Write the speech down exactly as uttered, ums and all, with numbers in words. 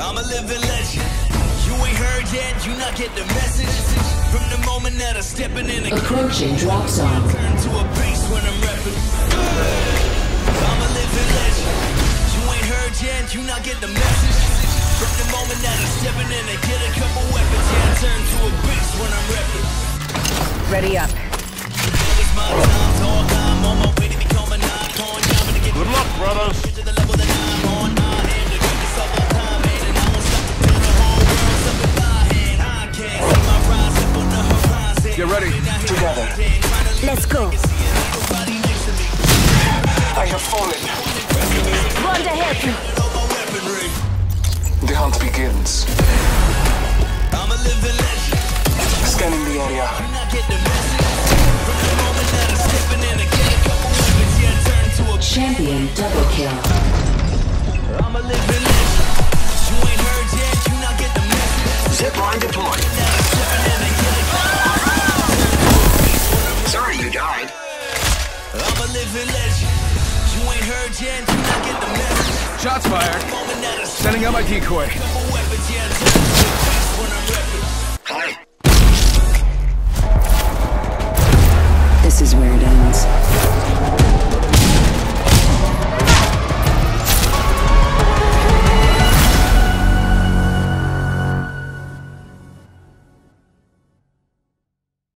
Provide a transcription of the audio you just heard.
I'm a living legend. You ain't heard yet, you not get the message. From the moment that I'm stepping in the approaching drop zone. Turn to a base when I'm repping. I'm a living legend. You ain't heard yet, you not get the message. From the moment that I'm stepping in and get a couple weapons, yeah, I turn to a base when I'm repping. Ready up. It's my time, dog. I'm on my way to become an icon. Good luck, brothers. To the level that I'm on. I am the greatest of all time, man, and I won't stop until the whole world's up in my hand. I can't see my rise up on the horizon. Get ready. Together. Let's go. I have fallen. Want to help you. The hunt begins. I'm a living legend. Scanning the area. Champion double kill. I'm a living legend. You ain't heard yet, you not get the message. Zip line deployed. Sorry you died. I'm a living legend. You ain't heard yet, you not get the message. Shots fired. Sending out my decoy. This is where it ends.